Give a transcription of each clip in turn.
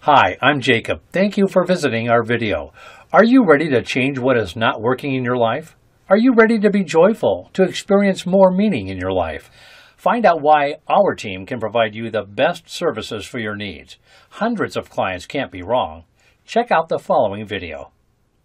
Hi, I'm Jacob. Thank you for visiting our video. Are you ready to change what is not working in your life? Are you ready to be joyful, to experience more meaning in your life? Find out why our team can provide you the best services for your needs. Hundreds of clients can't be wrong. Check out the following video.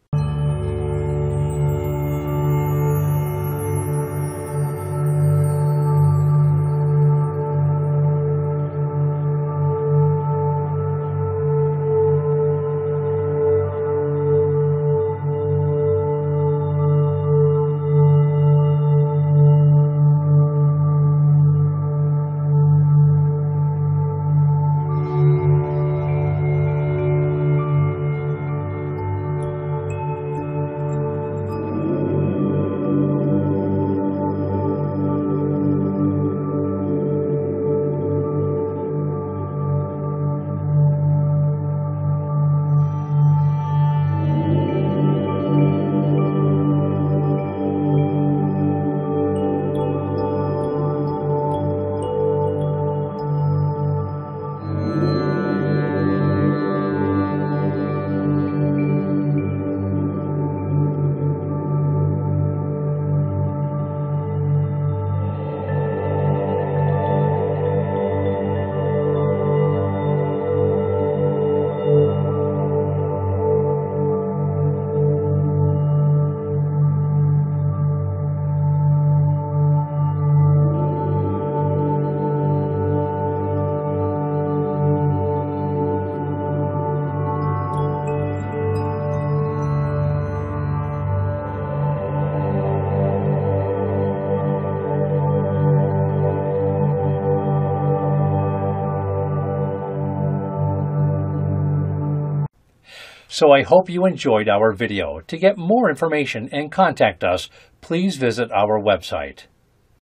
So I hope you enjoyed our video. To get more information and contact us, please visit our website.